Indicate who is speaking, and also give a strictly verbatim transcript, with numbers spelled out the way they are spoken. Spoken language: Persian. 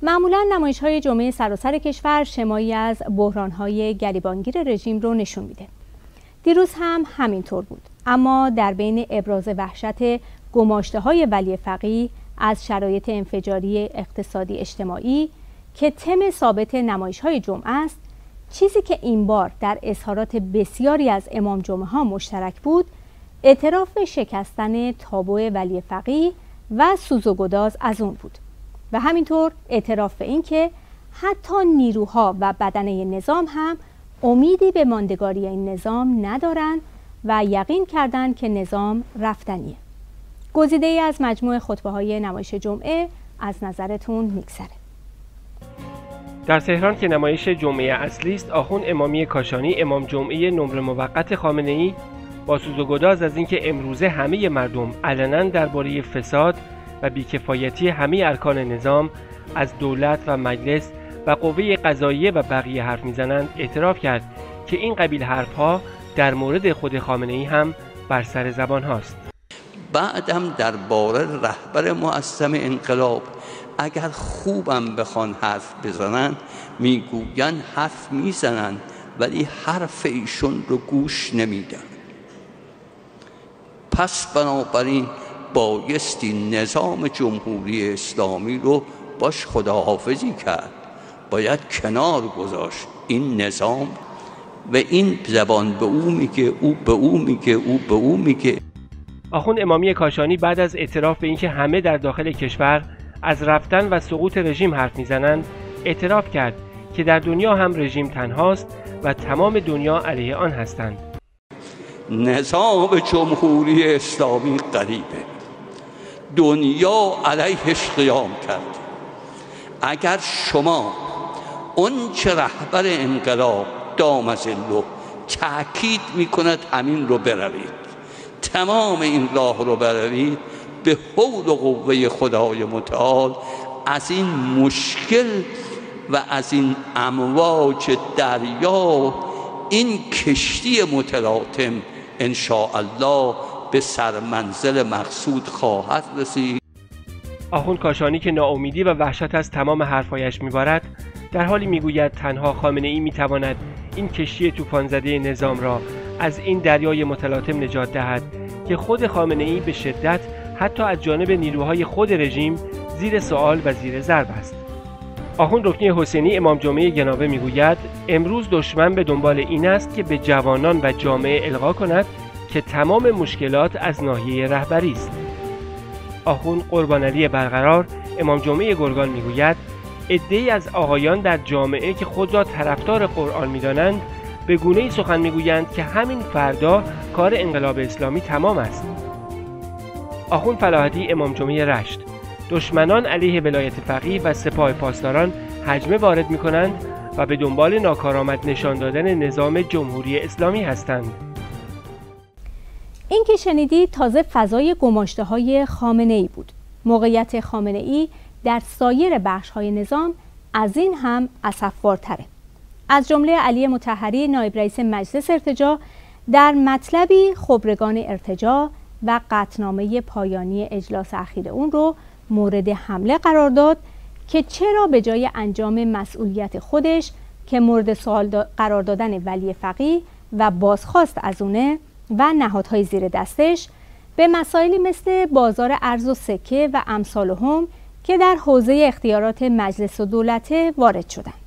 Speaker 1: معمولاً نمایش‌های جمعه سراسر کشور شمایی از بحران‌های گریبانگیر رژیم رو نشون میده. دیروز هم همینطور بود، اما در بین ابراز وحشت گماشته‌های ولی فقیه از شرایط انفجاری اقتصادی اجتماعی که تم ثابت نمایش‌های جمعه است، چیزی که این بار در اظهارات بسیاری از امام جمعه ها مشترک بود، اعتراف به شکستن تابو ولی فقیه و سوز و گداز از اون بود و همینطور اعتراف به این که حتی نیروها و بدنه نظام هم امیدی به ماندگاری این نظام ندارن و یقین کردند که نظام رفتنیه. گزیده ای از مجموع خطبه های نمایش جمعه از نظرتون میگذره.
Speaker 2: در تهران که نمایش جمعه اصلی است، آخوند امامی کاشانی امام جمعه نمره موقت خامنه‌ای با سوز و گداز از اینکه امروزه همه مردم علنا درباره فساد و بیکفایتی همه ارکان نظام از دولت و مجلس و قوه قضاییه و بقیه حرف میزنند، اعتراف کرد که این قبیل حرفها در مورد خود خامنه‌ای هم بر سر زبان هاست.
Speaker 3: بعدم درباره رهبر معظم انقلاب اگر خوبم بخوان حرف بزنن، میگوین حرف میزنن ولی حرف ایشون رو گوش نمیدن. پس بنابراین بایستی نظام جمهوری اسلامی رو باش خداحافظی کرد، باید کنار گذاشت این نظام و این زبان به او میگه، او به او میگه، او به او میگه.
Speaker 2: آخوند امامی کاشانی بعد از اعتراف به اینکه همه در داخل کشور از رفتن و سقوط رژیم حرف میزنند، اعتراف کرد که در دنیا هم رژیم تنهاست و تمام دنیا علیه آن هستند.
Speaker 3: نظام جمهوری اسلامی غریبه، دنیا علیهش قیام کرد. اگر شما اون چه رهبر انقلاب دام ظله تأکید میکند همین رو بروید، تمام این راه رو بروید، به حول و قوه خدای متعال از این مشکل و از این امواج دریا این کشتی متلاطم ان شاء الله به سرمنزل مقصود خواهد رسید.
Speaker 2: آخوند کاشانی که ناامیدی و وحشت از تمام حرفایش میبارد، در حالی میگوید تنها خامنه‌ای میتواند این کشتی طوفان زده نظام را از این دریای متلاطم نجات دهد که خود خامنه‌ای به شدت حتی از جانب نیروهای خود رژیم زیر سوال و زیر ضرب است. آخوند رکنی حسینی امام جمعه گناوه میگوید امروز دشمن به دنبال این است که به جوانان و جامعه القا کند که تمام مشکلات از ناحیه رهبری است. آخوند قربان علی برقرار امام جمعه گرگان میگوید عده‌ای از آقایان در جامعه که خود را طرفدار قرآن می‌دانند به گونه‌ای سخن می‌گویند که همین فردا کار انقلاب اسلامی تمام است. آخوند فلاحتی امام جمعه رشت: دشمنان علیه ولایت فقیه و سپاه پاسداران هجمه وارد می‌کنند و به دنبال ناکارآمد نشان دادن نظام جمهوری اسلامی هستند.
Speaker 1: این که شنیدید تازه فضای گماشته‌های خامنه‌ای بود. موقعیت خامنه‌ای در سایر بخش‌های نظام از این هم اسف‌بارتره. از جمله علی مطهری نایب رئیس مجلس ارتجاع در مطلبی خبرگان ارتجاع و قطعنامه پایانی اجلاس اخیر اون رو مورد حمله قرار داد که چرا به جای انجام مسئولیت خودش که مورد سوال قرار دادن ولی فقیه و بازخواست از اونه و نهادهای زیر دستش به مسائلی مثل بازار ارز و سکه و امثالهم که در حوزه اختیارات مجلس و دولت وارد شدند.